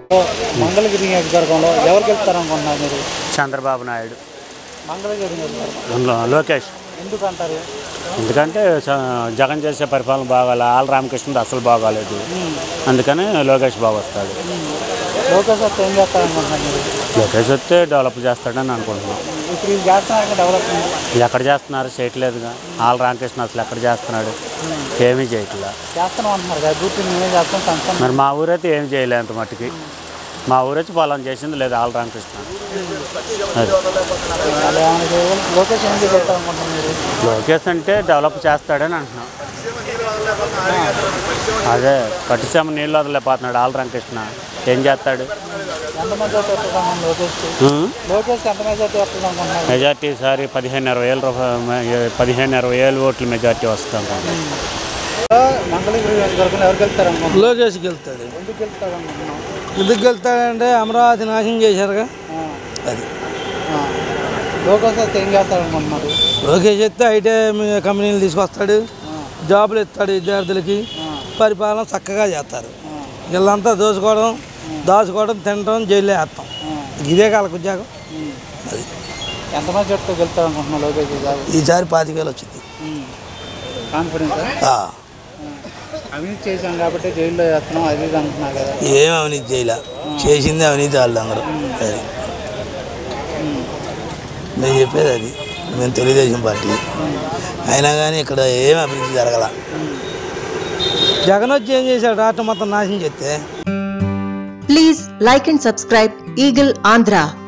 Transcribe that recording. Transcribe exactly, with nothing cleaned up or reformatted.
మంగళగిరి నియోజకవర్గంలో ఎవరు గెలుస్తారనుకుంటున్నారు మీరు? చంద్రబాబు నాయుడు. మంగళగిరి నియోజకవర్గం లోకేష్. ఎందుకంటారు? ఎందుకంటే జగన్ చేసే పరిపాలన బాగాలి, ఆల్ రామకృష్ణుడు అసలు బాగాలేదు, అందుకని లోకేష్ బాగా వస్తాడు. లోకేష్ వస్తే ఏం చేస్తారనుకుంటున్నారు మీరు? లోకేష్ వస్తే డెవలప్ చేస్తాడని అనుకుంటున్నాం. ఇప్పుడు ఇది చేస్తున్నారు డెవలప్మెంట్ ఎక్కడ చేస్తున్నారు? చేయట్లేదుగా. ఆల్ రామకృష్ణ అసలు ఎక్కడ చేస్తున్నాడు? ఏమీ చేయట్లా. చేస్తున్నాం అంటున్నారు కదా, పూర్తి మేమే చేస్తాం సంస్థ. మరి మా ఊరైతే ఏం చేయలే అంత మట్టుకి. మా ఊరొచ్చి పొలం చేసింది లేదు ఆల్ రామకృష్ణ. లోకేష్ ఏం చేస్తారనుకుంటున్నారు మీరు? లోకేష్ అంటే డెవలప్ చేస్తాడని అంటున్నాం. అదే పట్టిసీమ నీళ్ళు వదలేకపోతున్నాడు ఆల్ రామకృష్ణ, ఏం చేస్తాడు? మెజార్టీ ఈసారి పదిహేను ఇరవై వేల రూపాయలు పదిహేను ఇరవై వేలు ఓట్లు మెజార్టీ వస్తాం. మంగళగిరి నియోజకవర్గంలో ఎవరు గెలుస్తారనుకుంటున్నారు? లోకేష్ గెలుస్తాడు. ఎందుకు గెలుస్తారనుకుంటున్నాం? ఎందుకు గెలుస్తాడంటే అమరావతి నాశనం చేశారుగా, అది. లోకేష్ వస్తే ఏం చేస్తారనుకుంటున్నారు? లోకేష్ వస్తే ఐటీ కంపెనీలు తీసుకొస్తాడు, జాబులు ఇస్తాడు విద్యార్థులకి, పరిపాలన చక్కగా చేస్తారు. వీళ్ళంతా దోచుకోవడం దాచుకోవడం తినడం జైల్లో వేస్తాం, ఇదే కాలకు ఉద్యోగం. అది ఎంతమంది చెప్తే గెలుస్తారనుకుంటున్నారు లోకేష్? ఈసారి పాతికేలు వచ్చింది. కాన్ఫిడెన్స్ అవినీతి చేసాం కాబట్టి జైల్లో వేస్తున్నాం అది ఇది అంటున్నారు కదా. ఏం అవినీతి చేయలే, చేసింది అవినీతి వాళ్ళు అందరూ. అది నేను చెప్పేది, అది మేము తెలుగుదేశం పార్టీ అయినా కానీ ఇక్కడ ఏం అభివృద్ధి జరగల. జగన్ వచ్చి ఏం చేశాడు? రాష్ట్రం మొత్తం నాశనం చేస్తే. Please like and subscribe Eagle Andhra.